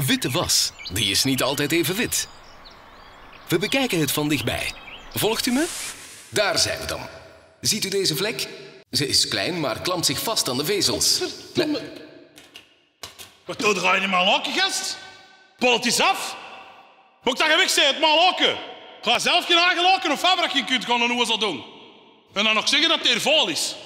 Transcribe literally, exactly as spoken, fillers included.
Witte was, die is niet altijd even wit. We bekijken het van dichtbij. Volgt u me? Daar zijn we dan. Ziet u deze vlek? Ze is klein, maar klampt zich vast aan de vezels. Nee. Wat doe je niet maar lokken, gast? Polt is af. Moet dat je weg zijn, het maar lokken. Ga zelf geen aangelokken of wat je kunt gaan een oezel doen. En dan nog zeggen dat het hier vol is.